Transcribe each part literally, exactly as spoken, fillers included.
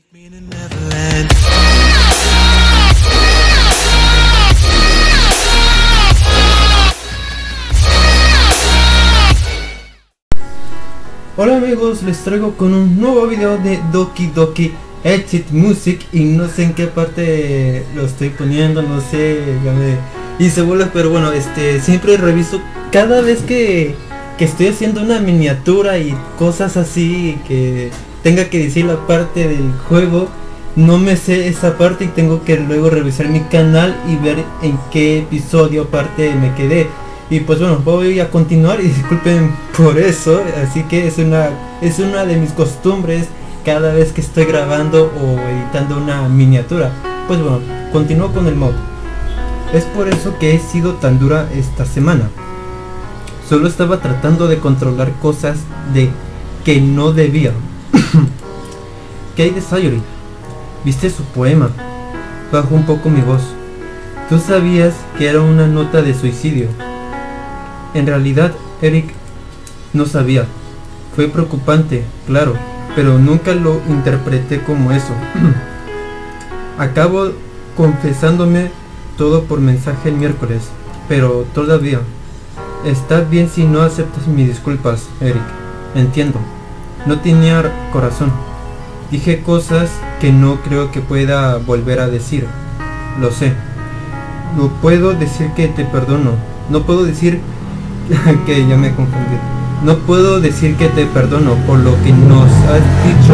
Hola amigos, les traigo con un nuevo video de Doki Doki Exit Music y no sé en qué parte lo estoy poniendo, no sé, ya me hice bolas, pero bueno, este siempre reviso cada vez que, que estoy haciendo una miniatura y cosas así que tenga que decir la parte del juego. No me sé esa parte y tengo que luego revisar mi canal y ver en qué episodio parte me quedé. Y pues bueno, voy a continuar y disculpen por eso, así que es una es una de mis costumbres cada vez que estoy grabando o editando una miniatura. Pues bueno, continúo con el mod. Es por eso que he sido tan dura esta semana. Solo estaba tratando de controlar cosas de que no debía. ¿Qué hay de Sayori? ¿Viste su poema? Bajo un poco mi voz. ¿Tú sabías que era una nota de suicidio? En realidad, Eric no sabía. Fue preocupante, claro, pero nunca lo interpreté como eso. Acabo confesándome todo por mensaje el miércoles, pero todavía. Está bien si no aceptas mis disculpas, Eric. Entiendo. No tenía corazón. Dije cosas que no creo que pueda volver a decir. Lo sé. No puedo decir que te perdono. No puedo decir que ya me confundí. No puedo decir que te perdono por lo que nos has dicho.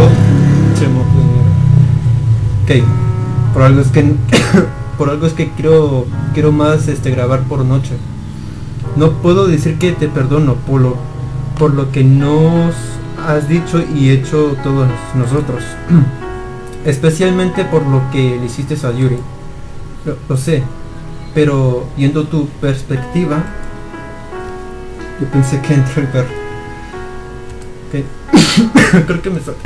Ok. Por algo es que por algo es que quiero quiero más este grabar por noche. No puedo decir que te perdono por lo por lo que nos has dicho y hecho todos nosotros. Especialmente por lo que le hiciste a Yuri. Lo, lo sé. Pero viendo tu perspectiva, yo pensé que entró el perro. Okay. Creo que me sal...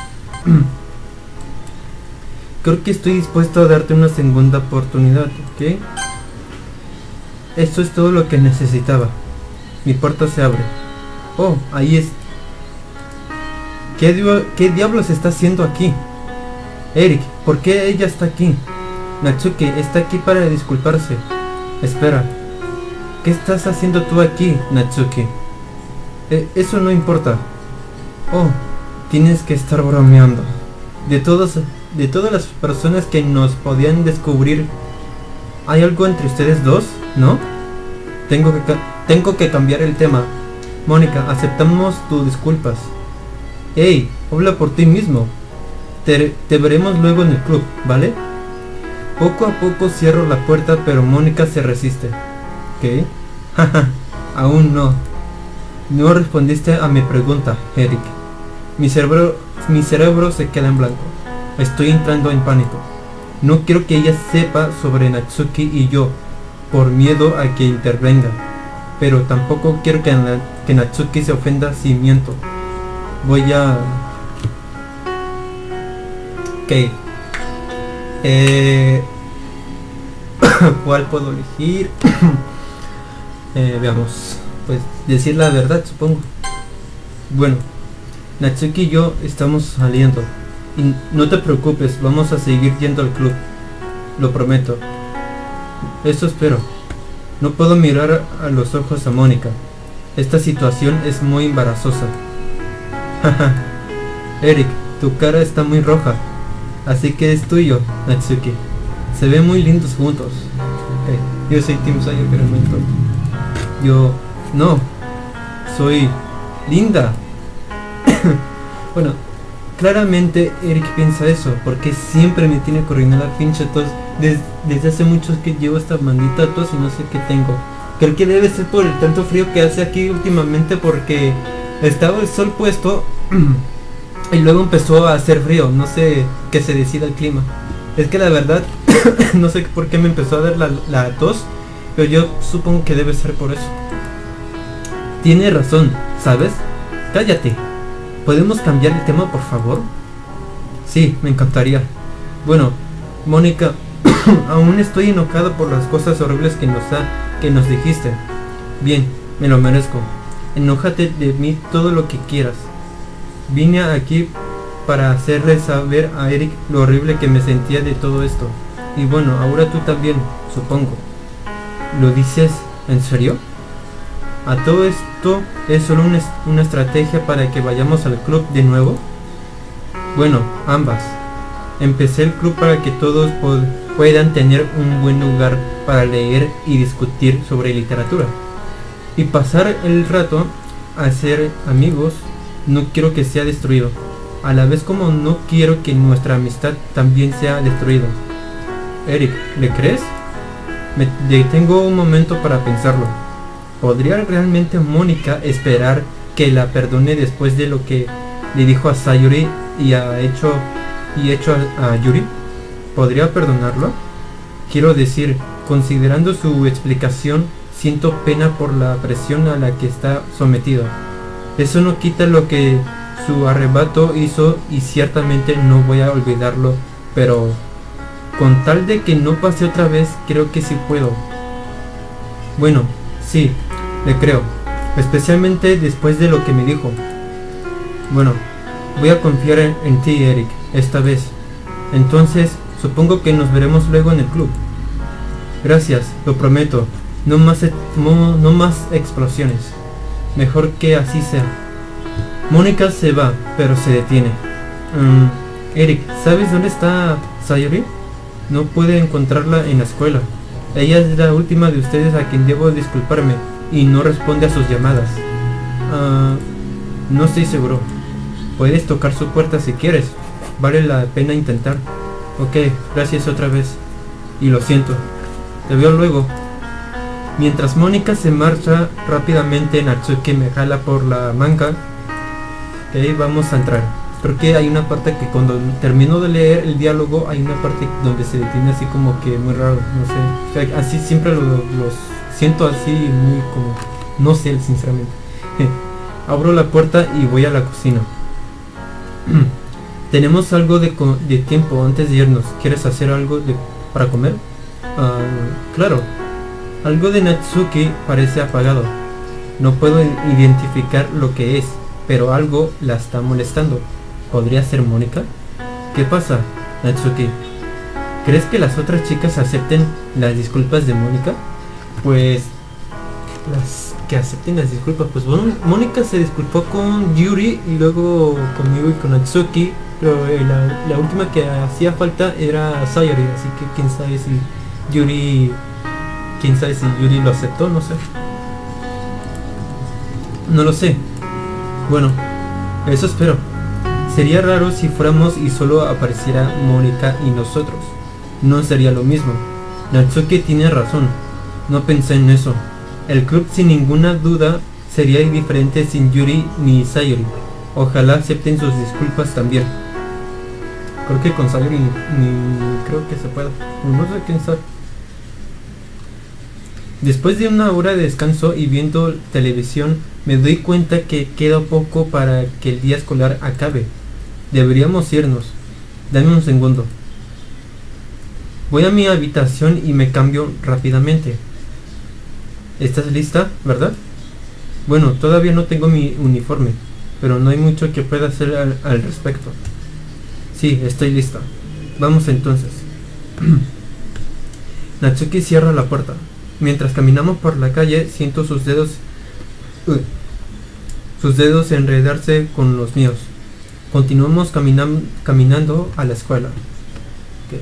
Creo que estoy dispuesto a darte una segunda oportunidad, ¿ok? Esto es todo lo que necesitaba. Mi puerta se abre. Oh, ahí es. ¿Qué, di ¿Qué diablos está haciendo aquí? Eric, ¿por qué ella está aquí? Natsuki está aquí para disculparse. Espera. ¿Qué estás haciendo tú aquí, Natsuki? Eh, eso no importa. Oh, tienes que estar bromeando. De todos, de todas las personas que nos podían descubrir, ¿hay algo entre ustedes dos? ¿No? Tengo que, tengo que cambiar el tema. Mónica, aceptamos tus disculpas. Hey, habla por ti mismo. Te, te veremos luego en el club, ¿vale? Poco a poco cierro la puerta, pero Mónica se resiste. ¿Qué? Jaja, aún no. No respondiste a mi pregunta, Eric. Mi cerebro, mi cerebro se queda en blanco. Estoy entrando en pánico. No quiero que ella sepa sobre Natsuki y yo, por miedo a que intervenga. Pero tampoco quiero que, que Natsuki se ofenda si miento. Voy a... Ok. Eh... ¿Cuál puedo elegir? Eh, veamos, pues decir la verdad, supongo. Bueno, Natsuki y yo estamos saliendo y no te preocupes, vamos a seguir yendo al club, lo prometo. Eso espero. No puedo mirar a los ojos a Mónica. Esta situación es muy embarazosa. Haha. Eric, tu cara está muy roja, así que es tuyo, Natsuki. Se ven muy lindos juntos. Okay. Yo soy Team Sayo, pero no importa. Yo... no. Soy... linda. Bueno, claramente Eric piensa eso, porque siempre me tiene corriendo la pinche tos. Des, desde hace mucho que llevo esta maldita tos y no sé qué tengo. Creo que debe ser por el tanto frío que hace aquí últimamente, porque estaba el sol puesto y luego empezó a hacer frío. No sé qué se decida el clima. Es que la verdad, no sé por qué me empezó a dar la, la tos, pero yo supongo que debe ser por eso. Tiene razón, ¿sabes? Cállate. ¿Podemos cambiar el tema, por favor? Sí, me encantaría. Bueno, Mónica, aún estoy enojado por las cosas horribles que nos, ha, que nos dijiste. Bien, me lo merezco. Enójate de mí todo lo que quieras. Vine aquí para hacerle saber a Eric lo horrible que me sentía de todo esto. Y bueno, ahora tú también, supongo. ¿Lo dices en serio? ¿A todo esto es solo una, una estrategia para que vayamos al club de nuevo? Bueno, ambas. Empecé el club para que todos puedan tener un buen lugar para leer y discutir sobre literatura. Y pasar el rato a ser amigos. No quiero que sea destruido. A la vez como no quiero que nuestra amistad también sea destruida. Eric, ¿le crees? Me detengo un momento para pensarlo. ¿Podría realmente Mónica esperar que la perdone después de lo que le dijo a Sayori y ha hecho y hecho a, a Yuri? ¿Podría perdonarlo? Quiero decir, considerando su explicación, siento pena por la presión a la que está sometida. Eso no quita lo que su arrebato hizo y ciertamente no voy a olvidarlo, pero con tal de que no pase otra vez, creo que sí puedo. Bueno, sí, le creo, especialmente después de lo que me dijo. Bueno, voy a confiar en, en ti, Eric, esta vez. Entonces, supongo que nos veremos luego en el club. Gracias, lo prometo. No más, no, no más explosiones. Mejor que así sea. Mónica se va, pero se detiene. Um, Eric, ¿sabes dónde está Sayori? No puede encontrarla en la escuela. Ella es la última de ustedes a quien debo disculparme y no responde a sus llamadas. Uh, no estoy seguro. Puedes tocar su puerta si quieres. Vale la pena intentar. Ok, gracias otra vez. Y lo siento. Te veo luego. Mientras Mónica se marcha rápidamente, Natsuki me jala por la manga. Ok, vamos a entrar. Creo que hay una parte que cuando termino de leer el diálogo, hay una parte donde se detiene así como que muy raro, no sé. O sea, así siempre los lo siento así muy como... No sé, sinceramente. Abro la puerta y voy a la cocina. Tenemos algo de, de tiempo antes de irnos. ¿Quieres hacer algo de, para comer? Uh, claro. Algo de Natsuki parece apagado. No puedo identificar lo que es, pero algo la está molestando. ¿Podría ser Mónica? ¿Qué pasa, Natsuki? ¿Crees que las otras chicas acepten las disculpas de Mónica? Pues... Las que acepten las disculpas. Pues bueno, Mónica se disculpó con Yuri y luego conmigo y con Natsuki. Pero eh, la, la última que hacía falta era Sayori, así que quién sabe si Yuri... Quién sabe si Yuri lo aceptó, no sé. No lo sé. Bueno, eso espero. Sería raro si fuéramos y solo apareciera Mónica y nosotros. No sería lo mismo. Natsuki tiene razón. No pensé en eso. El club sin ninguna duda sería diferente sin Yuri ni Sayori. Ojalá acepten sus disculpas también. Creo que con Sayori ni, ni creo que se pueda. No sé, quién sabe. Después de una hora de descanso y viendo televisión, me doy cuenta que queda poco para que el día escolar acabe. Deberíamos irnos. Dame un segundo. Voy a mi habitación y me cambio rápidamente. ¿Estás lista, verdad? Bueno, todavía no tengo mi uniforme, pero no hay mucho que pueda hacer al, al respecto. Sí, estoy lista. Vamos entonces. Natsuki cierra la puerta. Mientras caminamos por la calle, siento sus dedos uh, sus dedos enredarse con los míos. Continuamos caminam caminando a la escuela. Okay.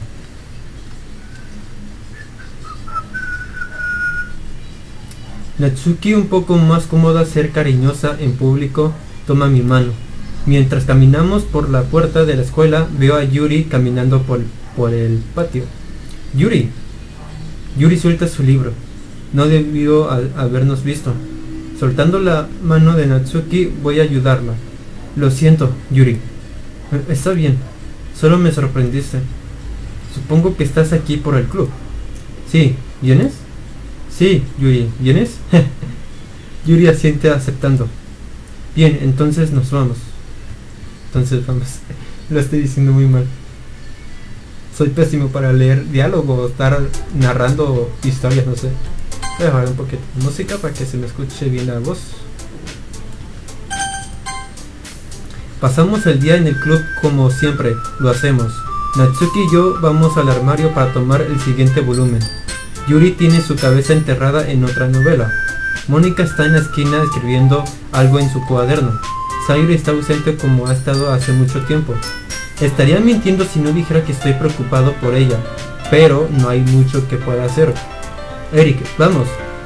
Natsuki, un poco más cómoda ser cariñosa en público, toma mi mano. Mientras caminamos por la puerta de la escuela, veo a Yuri caminando por, por el patio. Yuri. Yuri suelta su libro. No debió a, habernos visto. Soltando la mano de Natsuki, voy a ayudarla. Lo siento, Yuri. Está bien. Solo me sorprendiste. Supongo que estás aquí por el club. Sí, ¿vienes? Sí, Yuri, ¿vienes? Yuri asiente aceptando. Bien, entonces nos vamos. Entonces vamos. Lo estoy diciendo muy mal. Soy pésimo para leer diálogo, estar narrando historias, no sé. Voy a bajar un poquito de música para que se me escuche bien la voz. Pasamos el día en el club como siempre lo hacemos. Natsuki y yo vamos al armario para tomar el siguiente volumen. Yuri tiene su cabeza enterrada en otra novela. Mónica está en la esquina escribiendo algo en su cuaderno. Sayuri está ausente como ha estado hace mucho tiempo. Estaría mintiendo si no dijera que estoy preocupado por ella, pero no hay mucho que pueda hacer. Eric, vamos.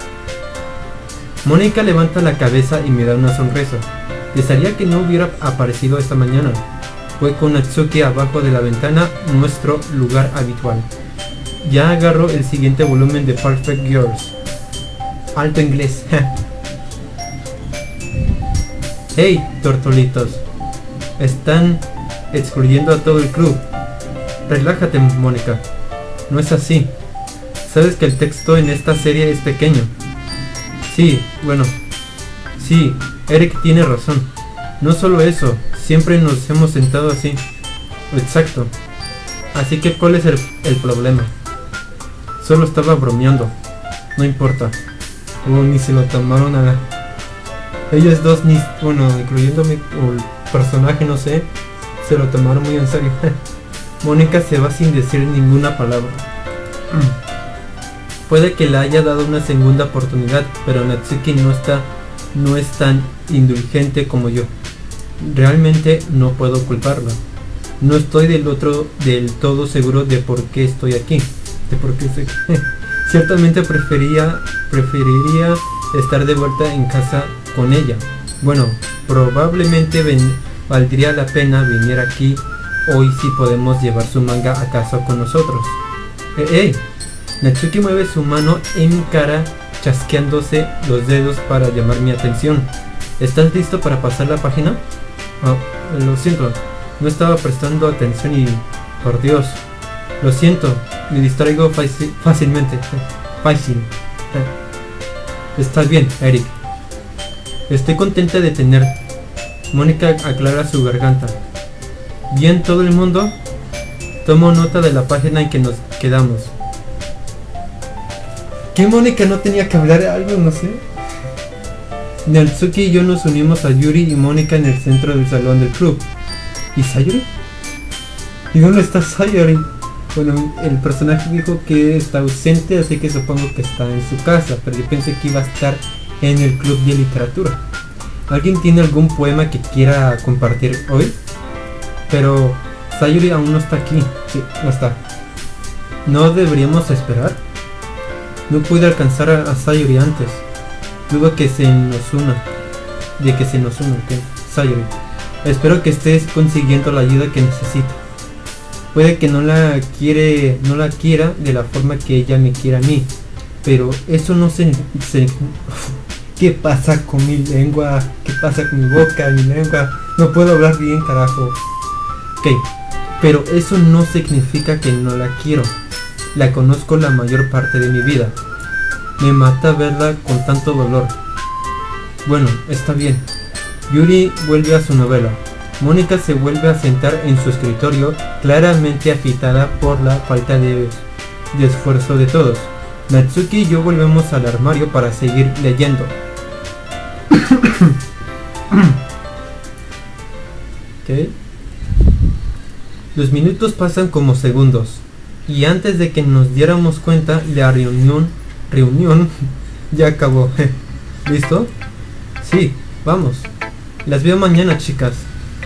Mónica levanta la cabeza y me da una sonrisa. Desearía que no hubiera aparecido esta mañana. Fue con Natsuki abajo de la ventana, nuestro lugar habitual. Ya agarro el siguiente volumen de Perfect Girls. Alto inglés. Hey, tortolitos. Están excluyendo a todo el club. Relájate, Mónica. No es así. Sabes que el texto en esta serie es pequeño. Sí, bueno. Sí, Eric tiene razón. No solo eso, siempre nos hemos sentado así. Exacto. Así que ¿cuál es el, el problema? Solo estaba bromeando. No importa. Oh, ni se lo tomaron a la... Ellos dos ni... Bueno, incluyendo mi o el personaje, no sé. Se lo tomaron muy en serio. Mónica se va sin decir ninguna palabra. Puede que le haya dado una segunda oportunidad, pero Natsuki no está... No es tan indulgente como yo. Realmente no puedo culparla. No estoy del otro del todo seguro de por qué estoy aquí. De por qué estoy aquí. Ciertamente prefería, preferiría estar de vuelta en casa con ella. Bueno, probablemente ven, valdría la pena venir aquí hoy si podemos llevar su manga a casa con nosotros. ¡Eh, eh! Natsuki mueve su mano en mi cara, chasqueándose los dedos para llamar mi atención. ¿Estás listo para pasar la página? Oh, lo siento, no estaba prestando atención y... Por Dios. Lo siento, me distraigo fácilmente. Fácil. Estás bien, Eric. Estoy contenta de tener. Mónica aclara su garganta. ¿Bien todo el mundo? Tomo nota de la página en que nos quedamos. ¿Qué Mónica no tenía que hablar algo? No sé. Natsuki y yo nos unimos a Yuri y Mónica en el centro del salón del club. ¿Y Sayuri? ¿Y dónde está Sayuri? Bueno, el personaje dijo que está ausente, así que supongo que está en su casa, pero yo pensé que iba a estar en el club de literatura. ¿Alguien tiene algún poema que quiera compartir hoy? Pero Sayuri aún no está aquí. Sí, no está. ¿No deberíamos esperar? No pude alcanzar a, a Sayuri antes. Dudo que se nos una. De que se nos una, ¿ok? Sayuri. Espero que estés consiguiendo la ayuda que necesita. Puede que no la quiere, no la quiera de la forma que ella me quiera a mí, pero eso no se, se... ¿Qué pasa con mi lengua? ¿Qué pasa con mi boca, mi lengua? No puedo hablar bien, carajo. Ok, pero eso no significa que no la quiero. La conozco la mayor parte de mi vida. Me mata verla con tanto dolor. Bueno, está bien. Yuri vuelve a su novela. Mónica se vuelve a sentar en su escritorio, claramente agitada por la falta de, de esfuerzo de todos. Natsuki y yo volvemos al armario para seguir leyendo. ¿Qué? Los minutos pasan como segundos, y antes de que nos diéramos cuenta, la reunión, reunión ya acabó. ¿Listo? Sí, vamos. Las veo mañana, chicas.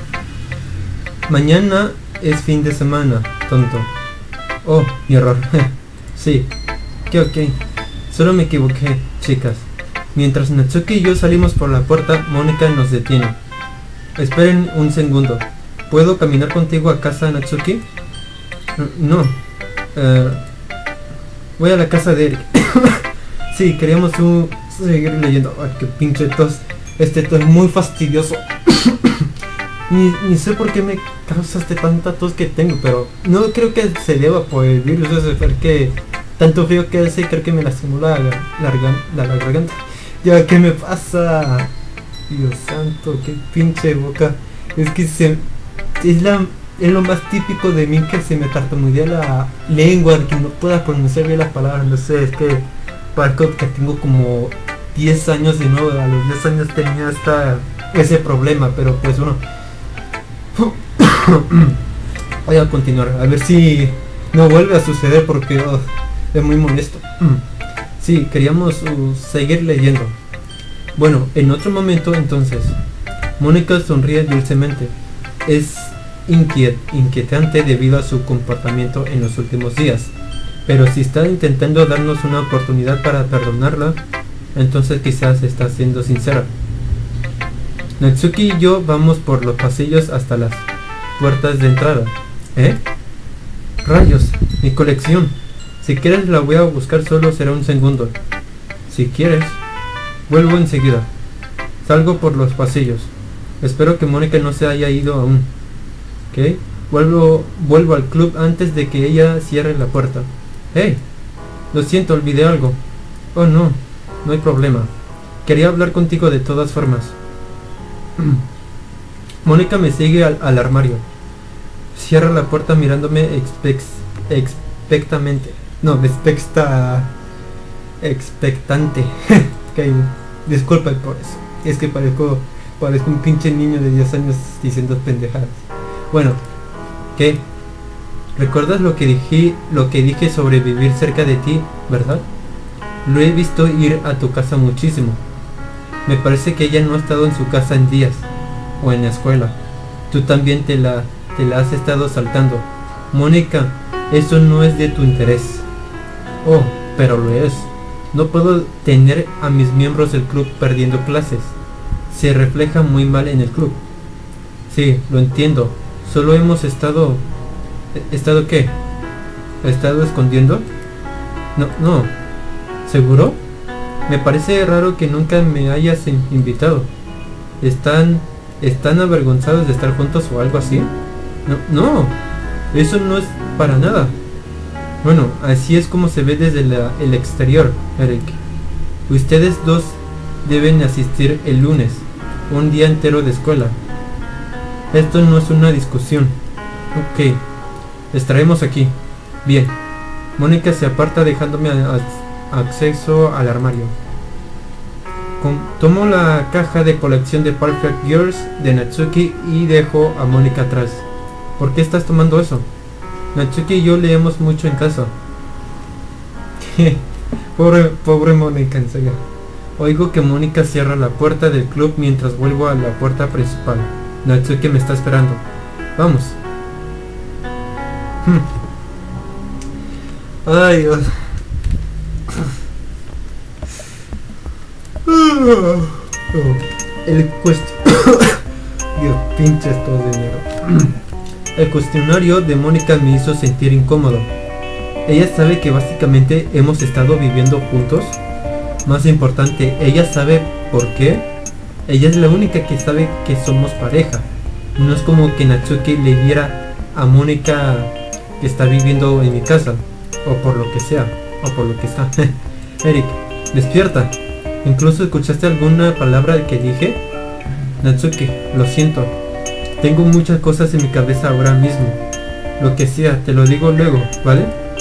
Mañana es fin de semana, tonto. Oh, mi error. Sí, que ok. Solo me equivoqué, chicas. Mientras Natsuki y yo salimos por la puerta, Mónica nos detiene. Esperen un segundo. ¿Puedo caminar contigo a casa, Natsuki? No. Uh, voy a la casa de Eric. Sí, queríamos uh, seguir leyendo. Ay, qué pinche tos. Este tos es muy fastidioso. Ni, ni sé por qué me causaste tanta tos que tengo, pero no creo que se deba por el virus ese, porque tanto frío que hace, creo que me lastimó la, la, la, la garganta. Ya, ¿qué me pasa? Dios santo, qué pinche boca. Es que se, es, la, es lo más típico de mí, que se me tartamudea la lengua, que no pueda pronunciar bien las palabras. No sé, es que parezco que tengo como diez años de nuevo. A los diez años tenía esta, ese problema, pero pues bueno. Voy a continuar, a ver si no vuelve a suceder porque oh, es muy molesto. Sí, queríamos uh, seguir leyendo. Bueno, en otro momento entonces, Mónica sonríe dulcemente. Es inquiet, inquietante debido a su comportamiento en los últimos días. Pero si está intentando darnos una oportunidad para perdonarla, entonces quizás está siendo sincera. Natsuki y yo vamos por los pasillos hasta las puertas de entrada. ¿Eh? Rayos, mi colección. Si quieres la voy a buscar, solo será un segundo. Si quieres. Vuelvo enseguida. Salgo por los pasillos. Espero que Mónica no se haya ido aún. ¿Ok? Vuelvo, vuelvo al club antes de que ella cierre la puerta. ¡Hey! Lo siento, olvidé algo. Oh no, no hay problema. Quería hablar contigo de todas formas. Mónica me sigue al, al armario. Cierra la puerta mirándome expex, expectamente. No, expecta... expectante. Okay, disculpa por eso. Es que parezco, parezco un pinche niño de diez años diciendo pendejadas. Bueno, ¿qué? ¿Recuerdas lo que dije, lo que dije sobre vivir cerca de ti, verdad? Lo he visto ir a tu casa muchísimo. Me parece que ella no ha estado en su casa en días. O en la escuela. Tú también te la, te la has estado saltando. Mónica, eso no es de tu interés. Oh, pero lo es. No puedo tener a mis miembros del club perdiendo clases. Se refleja muy mal en el club. Sí, lo entiendo. Solo hemos estado... ¿Estado qué? ¿Estado escondiendo? No, no. ¿Seguro? Me parece raro que nunca me hayas invitado. ¿Están... ¿Están avergonzados de estar juntos o algo así? No, no. Eso no es para nada. Bueno, así es como se ve desde la, el exterior, Eric. Ustedes dos deben asistir el lunes, un día entero de escuela. Esto no es una discusión. Ok, estaremos aquí. Bien. Mónica se aparta dejándome a, a, acceso al armario. Con, tomo la caja de colección de Perfect Girls de Natsuki y dejo a Mónica atrás. ¿Por qué estás tomando eso? Natsuki y yo leemos mucho en casa. pobre, pobre Mónica, en serio. Oigo que Mónica cierra la puerta del club mientras vuelvo a la puerta principal. Natsuki me está esperando. Vamos. Ay, Dios. El cuestionario. Dios, pinches todo de mierda. El cuestionario de Mónica me hizo sentir incómodo. Ella sabe que básicamente hemos estado viviendo juntos. Más importante, ella sabe por qué. Ella es la única que sabe que somos pareja. No es como que Natsuki le diera a Mónica que está viviendo en mi casa, o por lo que sea, o por lo que está. Eric, despierta. ¿Incluso escuchaste alguna palabra que dije? Natsuki, lo siento. Tengo muchas cosas en mi cabeza ahora mismo. Lo que sea, te lo digo luego, ¿vale?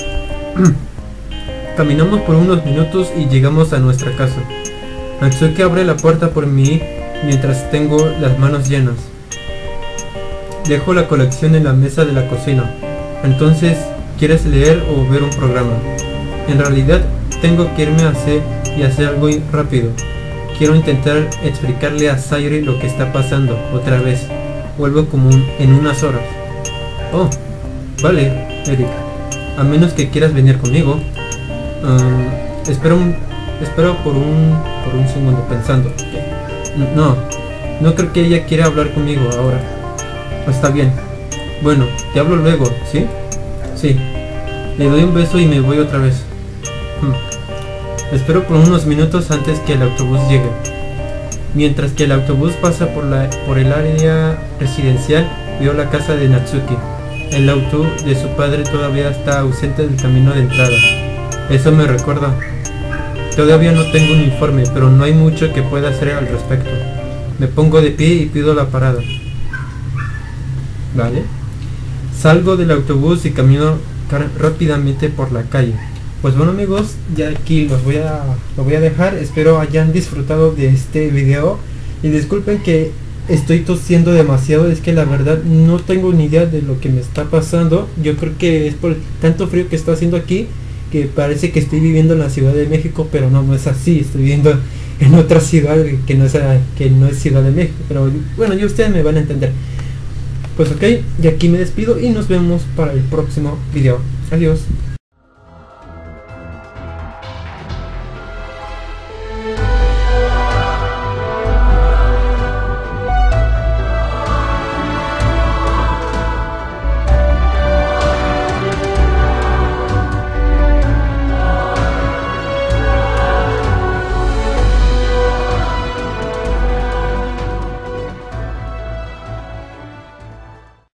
Caminamos por unos minutos y llegamos a nuestra casa. Natsuki abre la puerta por mí mientras tengo las manos llenas. Dejo la colección en la mesa de la cocina. Entonces, ¿quieres leer o ver un programa? En realidad, tengo que irme a hacer y hacer algo rápido. Quiero intentar explicarle a Sayuri lo que está pasando otra vez. Vuelvo como un, en unas horas. Oh, vale, Eric. A menos que quieras venir conmigo. Um, espero un, espero por un por un segundo pensando. No, no creo que ella quiera hablar conmigo ahora. Está bien. Bueno, te hablo luego, ¿sí? Sí. Le doy un beso y me voy otra vez. Hmm. Espero por unos minutos antes que el autobús llegue. Mientras que el autobús pasa por, la, por el área residencial, veo la casa de Natsuki. El auto de su padre todavía está ausente del camino de entrada. Eso me recuerda. Todavía no tengo un informe, pero no hay mucho que pueda hacer al respecto. Me pongo de pie y pido la parada. Vale. Salgo del autobús y camino rápidamente por la calle. Pues bueno amigos, ya aquí los voy a, los voy a dejar. Espero hayan disfrutado de este video. Y disculpen que estoy tosiendo demasiado, es que la verdad no tengo ni idea de lo que me está pasando. Yo creo que es por tanto frío que está haciendo aquí, que parece que estoy viviendo en la Ciudad de México, pero no, no es así, estoy viviendo en otra ciudad que no es, que no es Ciudad de México, pero bueno, ya ustedes me van a entender. Pues ok, y aquí me despido y nos vemos para el próximo video. Adiós.